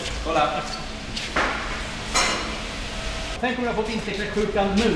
Kolla. Tänk om jag fått intäktsjukan nu.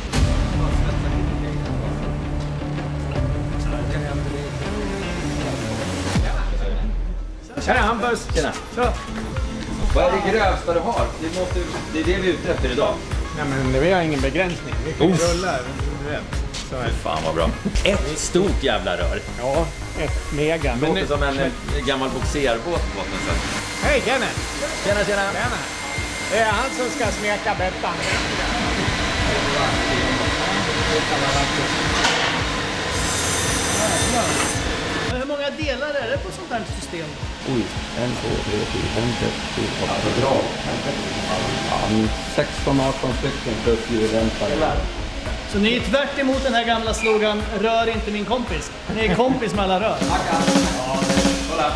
Tjena Hampus! Tjena. Så. Vad är det grövsta du har? Det är det vi är ute efter idag. Nej men vi har ingen begränsning. Vi kan rulla, du vet. Så är det. Fan vad bra. Ett stort jävla rör. Ja, ett mega. Det låter som en gammal boxerbåt på botten. Hej Kenneth! Tjena, tjena. Tjena! Det är han som ska smeka Bettan. Hur många delar är det på sånt här system? Oj, 1, 2, 3, 4, 5, 6, 7, 8, 9, 16, 18 stycken plus djurrensare. Så ni är tvärt emot den här gamla slogan, rör inte min kompis. Ni är kompis med alla rör. Kolla.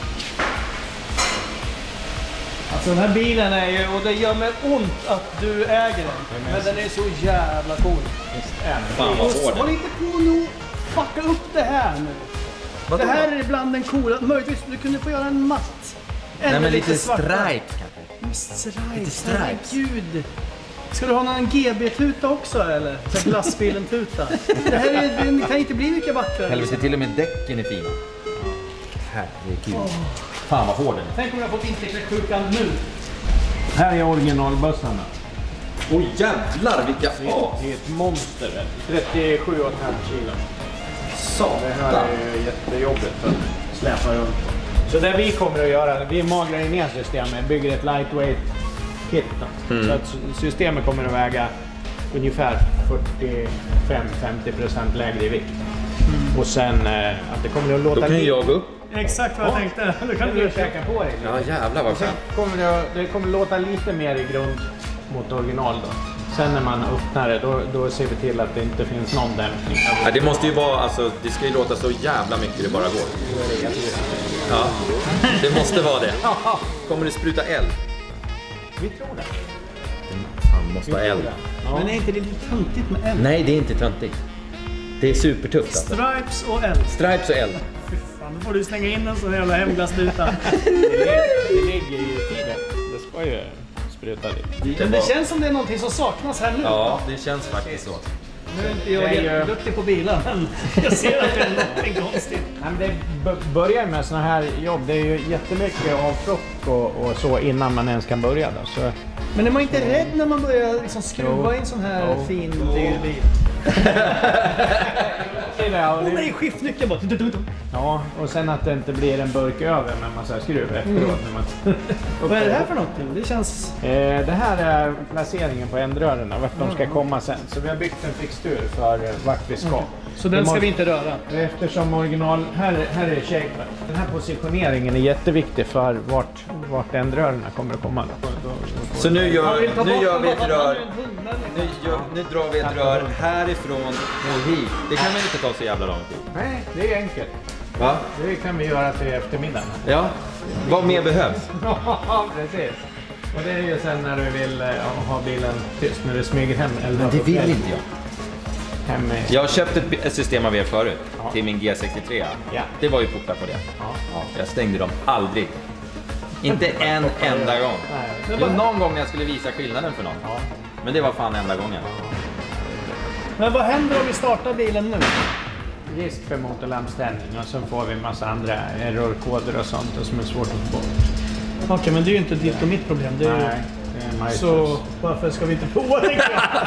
Alltså den här bilen är ju, och det gör mig ont att du äger den. Men den är så jävla cool. Fan vad hård. Håll inte på nu, fucka upp det här nu. Vadå? Det här är ibland den coola, möjligtvis du kunde få göra en matt. Nej men lite svarta. stripe kanske. Stripes, Lite stripes. herregud. Ska du ha någon GB-tuta också eller? Så glassbilen-tuta. Det här är, den kan inte bli mycket vackrare. Helvete, till och med däcken är fina. Herregud. Fan vad hård den är. Tänk om jag fått intäktsjukan nu. Här är originalbussarna. Oj jävlar vilka Det är ett monster. 37,5 kilo. Det här Satan. är jättejobbigt att släpa runt. Så det vi kommer att göra, vi magrar ner systemet, bygger ett lightweight kit då. Så att systemet kommer att väga ungefär 45-50% lägre i vikt. Och sen att det kommer att låta Då kan ju jag gå upp. Exakt vad jag tänkte. Då kan du käka på dig. Ja jävlar vad Sen skönt. kommer det kommer låta lite mer i grund mot original då. Sen när man öppnar det, då ser vi till att det inte finns någon dämpning. Ja, det måste ju vara, alltså det ska ju låta så jävla mycket det bara går. Ja, det måste vara det. Kommer det spruta eld? Vi tror det. Han måste ha eld. Ja. Men är inte det lite töntigt med eld? Nej, det är inte töntigt. Det är supertufft alltså. Stripes och eld. Stripes och eld. Fy fan, då får du slänga in en sån jävla hemglassduta. Det ligger i tiden. Det ska ju spruta lite. Men det känns som det är någonting som saknas här nu. Ja, det känns faktiskt så. Nu är inte jag jätteduktig på bilar, men jag ser att det är någonting konstigt. Nej, men det börjar med såna här jobb. Det är ju jättemycket avtryck och så innan man ens kan börja då. Så. Men är man inte rädd när man börjar liksom skruva i en sån här fin dyr bil? Åh nej, skiftnyckeln bara. Ja, och sen att det inte blir en burk över när man så här skruvar efteråt. När man Vad är det här för någonting? Det känns... det här är placeringen på ändrörerna, vart de ska komma sen. Så vi har byggt en fixtur för vart vi ska. Så den ska vi inte röra? Eftersom original... Här är shapen. Den här positioneringen är jätteviktig för vart ändrörerna kommer att komma. Så nu gör vi ett rör. Nu Nu drar vi ett rör härifrån och hit. Det kan väl inte ta så jävla lång tid? Nej, det är enkelt. Va? Det kan vi göra till eftermiddagen. Ja. Vad mer behövs? Ja, precis. Och det är ju sen när du vill ha bilen tyst, när du smyger hem. Eller Men det vill inte jag. Hem Jag har köpt ett system av er förut till min G63. Ja. Det var ju portar på det. Ja. Jag stängde dem aldrig. Inte en enda gång. Nej. Jo, någon gång när jag skulle visa skillnaden för någon. Ja. Men det var fan enda gången. Men vad händer om vi startar bilen nu? Risk för motorlampställning och sen får vi en massa andra errorkoder och sånt som är svårt att få bort. Okej, men det är ju inte ditt och mitt problem. Det är ju... Nej, det är Så varför ska vi inte prova det?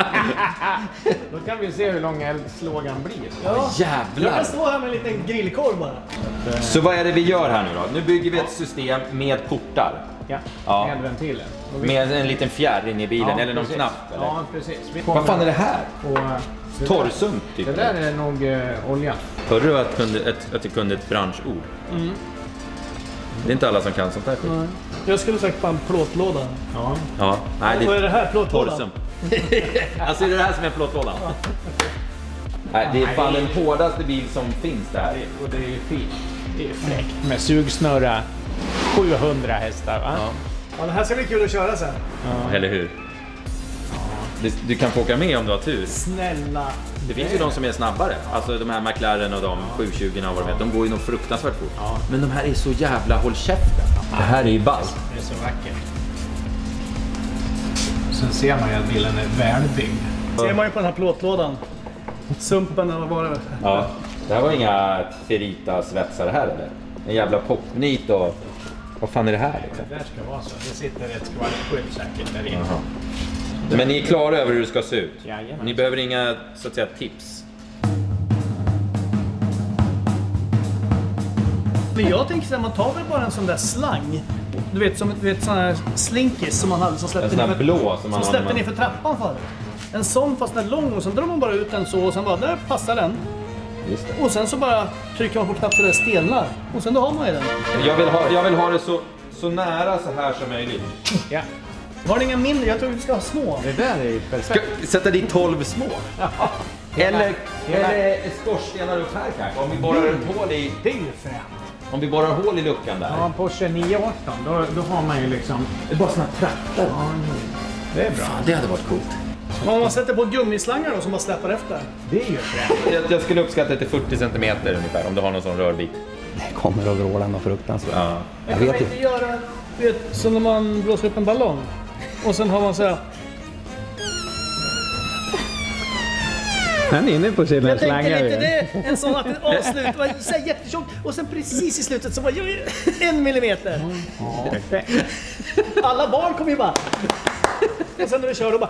Då kan vi se hur lång eldslågan blir. Ja. Jag Jävlar! kan stå här med en liten grillkorv bara. Så vad är det vi gör här nu då? Nu bygger vi ett system med portar. Ja, med ventilen. Och vi- Med en liten fjärr in i bilen Ja, eller någon precis. knapp eller? Ja, precis. Vi Vad fan är det här? på, Torrsump typ? Det där är nog olja. Hörde du att du kunde ett branschord? Det är inte alla som kan sånt här skit. Nej. Jag skulle sagt på en plåtlåda. Ja. Ja, nej Vad är det här? Plåtlåda? torrsump. Alltså är det här som är plåtlådan? Nej, det är fan den hårdaste bil som finns där. Och det är ju fint. Det är fräckt. Med sugsnurra 700 hästar va? Ja. Ja, det här ska bli kul att köra sen. Eller hur? Du kan få åka med om du har tur. Snälla. Det finns ju de som är snabbare. Alltså de här McLaren och de 720 och vad de heter. De går ju nog fruktansvärt fort. Ja. Men de här är så jävla håll käften. Det här är ju ballt. så vackert. Sen ser man ju att bilen är välbyggd. Ser man ju på den här plåtlådan. Sumpen eller vad det. Ja. Det här var inga Ferrita-svetsare här eller? En jävla popnit och... Vad fan är det här liksom? Det där ska vara så. Det sitter ett skvalpskydd säkert där inne. Jaha. Men ni är klara över hur det ska se ut? Jajamän. Ni behöver inga, så att säga, tips? Men jag tänker att man tar väl bara en sån där slang. Du vet, som sån här slinkis som man hade som släppte En sån här ner blå som man som släppte ner för trappan förut. En sån fast den är lång och sen drar man bara ut den så och sen bara, där passar den. Just det. Och sen så bara trycker man på knapp så det stelnar. Och sen då har man ju den. Jag vill ha det så nära så här som möjligt. Ja. Har ni inga mindre? Jag tror vi ska ha små. Det där är ju perfekt. Ska sätta dit 12 små? Eller skorstenar upp här kanske? Om vi borrar ett hål i... Det är ju främt. Om vi borrar hål i luckan där. Ja, Porsche 918, då har man ju liksom... Det är bara såna trappor. Ja, det är bra. Det hade varit coolt. Om man sätter på gummislangar då som bara släpar efter. Det är ju främt. Jag skulle uppskatta det till 40 centimeter ungefär om du har någon sån rörbit. Det kommer att vråla något fruktansvärt. Ja. Jag vet inte göra, som när man blåser upp en ballong. Och sen har man så här... Han är inne på sina Jag tänkte slangar. lite det, en sån att det avslut var så här jättetjockt och sen precis i slutet så var jag 1 millimeter. Perfekt. Alla barn kom ju bara... Och sen när vi kör då bara...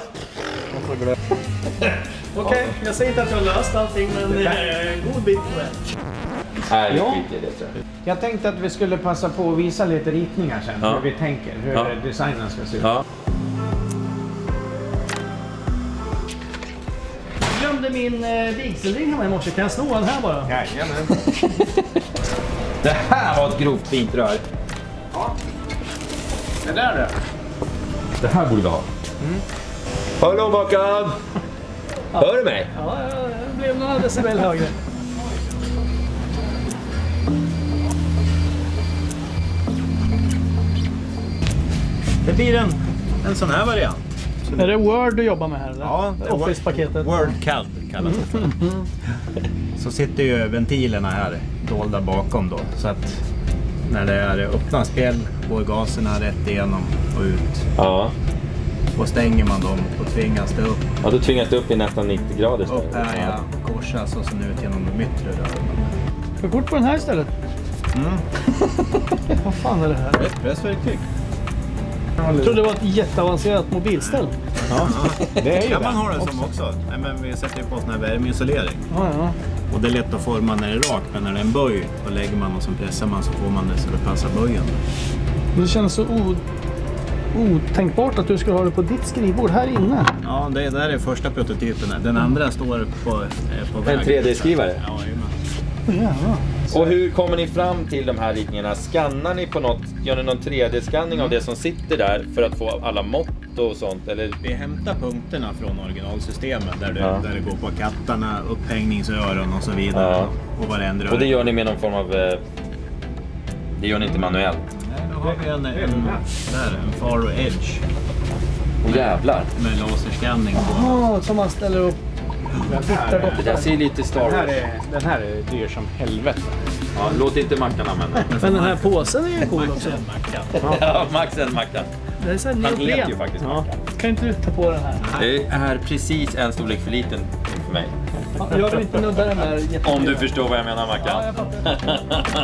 Okej, jag säger inte att jag har löst allting men det är en god bit på det. Nej, vi Ja. skiter i det tror jag. Jag tänkte att vi skulle passa på att visa lite ritningar sen. Ja. Hur vi tänker, hur Ja. designen ska se ut. Ja. Jag glömde min vigselring hemma i morse. Kan jag sno den här bara? Jajamän. Det här var ett grovt fint rör. Det där då? Det här borde vi ha. Hallå Mackan! Hör du mig? Ja, det blev några decibel högre. Det blir en sån här variant. Är det Word du jobbar med här eller? Ja, det är Office-paketet. Word CAD kallas det för. Så sitter ju ventilerna här dolda bakom då. Så att när det är öppna spjäll går gaserna rätt igenom och ut. Ja. Och stänger man dem och tvingas det upp. Ja, då tvingas det upp i nästan 90 grader. Upp här ja, korsas och sen ut genom de yttre rören. Gå kort på den här istället. Vad fan är det här? Ett pressverktyg. Jag trodde det var ett jätteavancerat mobilställ. Ja, Det är ju kan man det. ha det som också. Nej, men vi sätter ju på sån här värmeisolering. Ja. Och det är lätt att forma när det är rakt, men när det är en böj då lägger man och så pressar man så får man det så det passar böjen. Det känns så otänkbart att du skulle ha det på ditt skrivbord här inne. Ja, det där är första prototypen. Den andra står på väg. En 3D-skrivare. Ja, jajamän. Jävlar. Och hur kommer ni fram till de här ritningarna? Skannar ni på något? Gör ni någon 3D-skanning av det som sitter där för att få alla mått och sånt? Eller? Vi hämtar punkterna från originalsystemet där det, Ja. där det går på kattarna, upphängningsöron och så vidare. Ja. Och vad det ändrar. Och det gör ni med någon form av... Det gör ni inte manuellt? Nej, då har vi en Faro Edge Åh jävlar! med laserskanning på. Jaha, som man ställer upp. Det där ser lite Star Wars. Den här är dyr som helvete. Ja, låt inte Mackan använda. Men den här påsen är ju cool också. Ja, Max en Mackan. Det är så här Han heter ju neopren. faktiskt Ja. Mackan. Kan inte du ta på den här? Det är precis en storlek för liten för mig. Ja, jag vill inte nudda den där jättemycket. Om du förstår vad jag menar Ja, Mackan. jag fattar.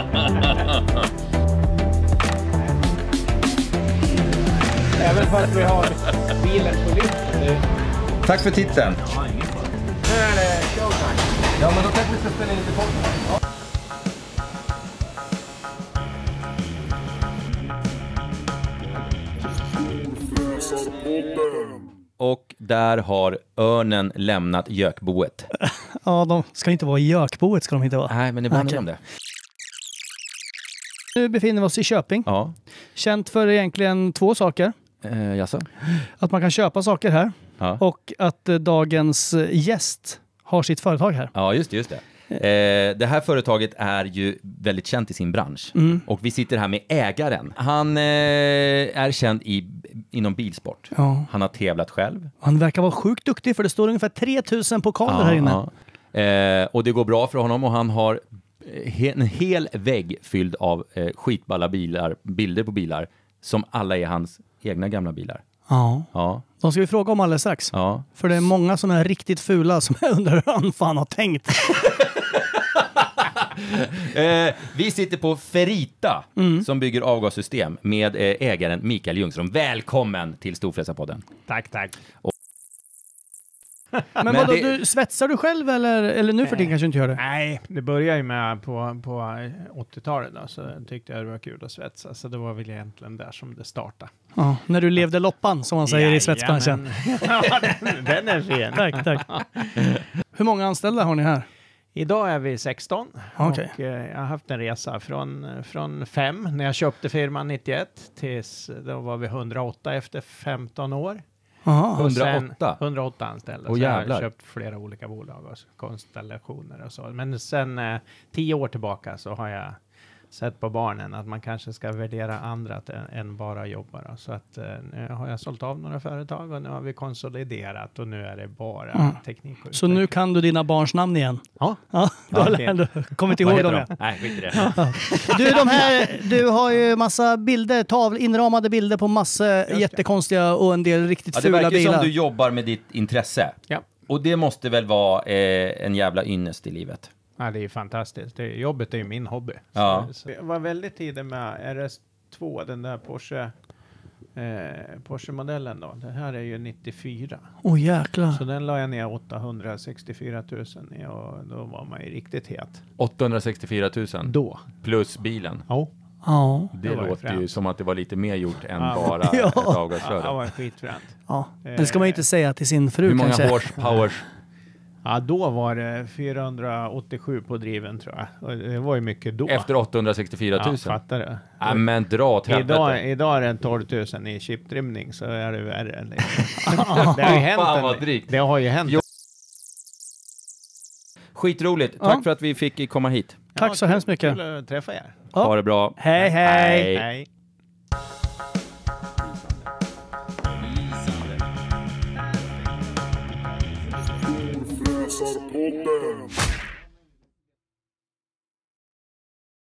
Även fast vi har bilen på lyft. Tack för titeln. Ja, ingen fara. Nu är det showtime. Ja, men då kanske vi ska spela in lite podcast. Och där har örnen lämnat gökboet. Ja, de ska inte vara i gökboet ska de inte vara. Nej, men ibland är Okej. de det. Nu befinner vi oss i Köping. Ja. Känt för egentligen 2 saker. Jaså? Att man kan köpa saker här Ja. och att dagens gäst har sitt företag här. Ja, just det. Det här företaget är ju väldigt känt i sin bransch. Och vi sitter här med ägaren. Han är känd inom bilsport. Ja. Han har tävlat själv. Han verkar vara sjukt duktig för det står ungefär 3000 pokaler här inne. Ja. Och det går bra för honom och han har en hel vägg fylld av skitballa bilder på bilar som alla är hans egna gamla bilar. Ja. Ja. De ska vi fråga om alldeles strax. Ja. För det är många sådana här riktigt fula som jag undrar hur han fan har tänkt. Vi sitter på Ferrita som bygger avgassystem med ägaren Mikael Ljungström. Välkommen till Storfräsarpodden. Tack. Men vadå, svetsar du själv eller nu för tiden kanske inte gör det? Nej, det började ju med på 80-talet då, så tyckte jag det var kul att svetsa. Så det var väl egentligen där som det startade. Ja, när du levde loppan som man säger i svetsbranschen. Ja, den är fin. Tack. Hur många anställda har ni här? Idag är vi 16 Okay. och jag har haft en resa från 5 när jag köpte firman 91 tills då var vi 108 efter 15 år. Aha. 108 anställda. Så jag har köpt flera olika bolag och konstellationer och så. Men sen 10 år tillbaka så har jag sett på barnen att man kanske ska värdera andra än bara jobbare. Så att nu har jag sålt av några företag och nu har vi konsoliderat och nu är det bara teknik. Så nu kan du dina barns namn igen? Ja. Du har ändå kommit ihåg dem. Nej, skit i det. Du har ju massa bilder, inramade bilder på massa jättekonstiga och en del riktigt fula bilar. Det verkar som du jobbar med ditt intresse. Ja. Och det måste väl vara en jävla ynnest i livet. Ja, det är fantastiskt. Jobbet är ju min hobby. Ja. Så jag var väldigt tidig med RS2, den där Porsche-modellen då. Det här är ju 94. Jäklar. Så den la jag ner 864 000 i och då var man ju riktigt het. 864 000? Då. Plus bilen? Ja. Det låter ju som att det var lite mer gjort än bara Ja. ett avgasrör. Ja, det var skitfränt. Ja. Det ska man ju inte säga till sin fru. Hur många kanske. horsepowers? Ja, då var det 487 på driven tror jag. Och det var ju mycket då. Efter 864 000? Ja, fattar det. Ja, men dra åt helvete. Idag är det en 12 000 i chiptrimning så är det värre. Det har ju hänt. Fan vad drygt. Det har ju hänt. Skitroligt. Tack för att vi fick komma hit. Tack så hemskt mycket. Kul att träffa er. Ha det bra. Hej. Hej. Storfräsarpodden.